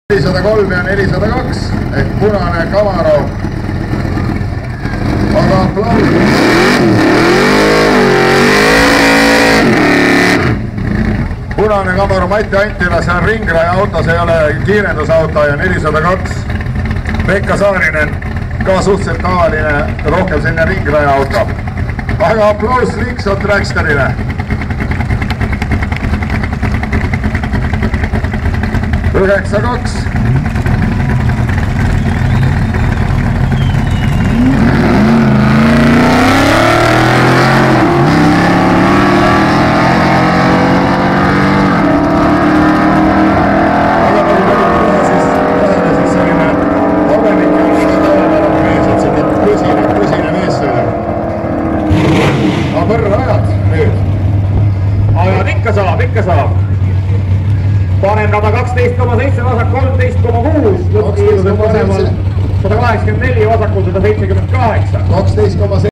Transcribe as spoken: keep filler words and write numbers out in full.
nelisada kolm ja nelisada kaks ehk punane Camaro. Aga aplaus. Punane Camaro Mati Antila, see on ringraja auto, see ei ole kiirendusauto ja nelisada kaks. Pekka Saarinen, ka suhteliselt tavaline, rohkem selline ringraja auto. Aga aplaus Liksot Tracksterile. üheksa kaks. Võrra ajad nüüd. Ajad ikka saab, ikka saab. Panen rada kaksteist koma seitse, vasak kolmteist koma kuus, lõppkiirusel pasemal sada kaheksakümmend neli, vasakul sada seitsekümmend kaheksa. kaksteist koma seitse.